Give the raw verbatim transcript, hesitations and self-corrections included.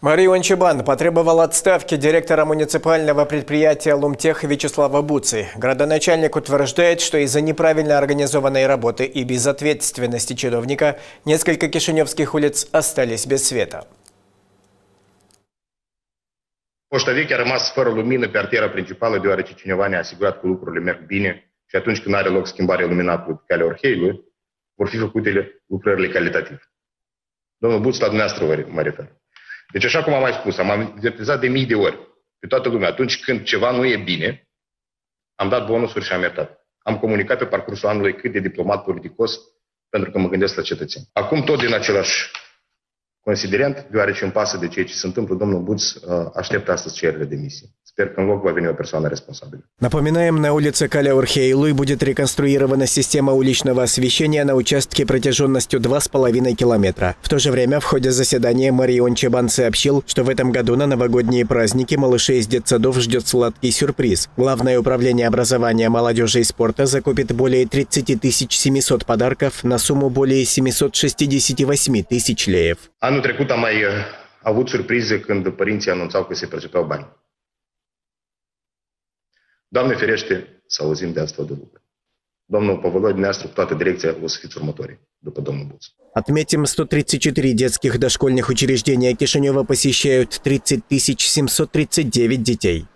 Марион Чебан потребовал отставки директора муниципального предприятия «Лумтех» Вячеслава Буцы. Градоначальник утверждает, что из-за неправильно организованной работы и безответственности чиновника несколько кишиневских улиц остались без света. Poșta veche a rămas fără lumină pe artera principală deoarece cineva ne-a asigurat că lucrurile merg bine și atunci când are loc schimbarea luminatului pe calea Orheiului, vor fi făcute lucrările calitative. Domnul Buț, la dumneavoastră mă refer. Deci așa cum am mai spus, am avertizat de mii de ori pe toată lumea. Atunci când ceva nu e bine, am dat bonusuri și am iertat. Am comunicat pe parcursul anului cât de diplomat politicos pentru că mă gândesc la cetățeni. Acum tot din același considerent, deoarece îmi pasă de ceea ce se întâmplă, domnul Buț așteaptă astăzi cererile de demisie. Sper că în loc va veni o persoană responsabilă. Напоминаем, на улице Каля-Орхейлуй будет реконструирована система уличного освещения на участке протяженностью два с половиной километра. В то же время в ходе заседания Марион Чебан сообщил, что в этом году на новогодние праздники малышей из детсадов ждет сладкий сюрприз. Главное управление образования, молодежи и спорта закупит более тридцати тысяч семисот pодарков на сумму более семисот шестидесяти восьми тысяч леев. Anul trecut am mai avut surprize când părinții anunțau că se percepeau bani. Doamne ferește să auzim de astfel de lucruri. Domnul Povăloi, dumneavoastră, cu toată direcția, o să fiți următorii, după domnul Буц. Отметим, сто тридцать четыре детских дошкольных учреждения Кишинева посещают тридцать тысяч семьсот тридцать девять детей.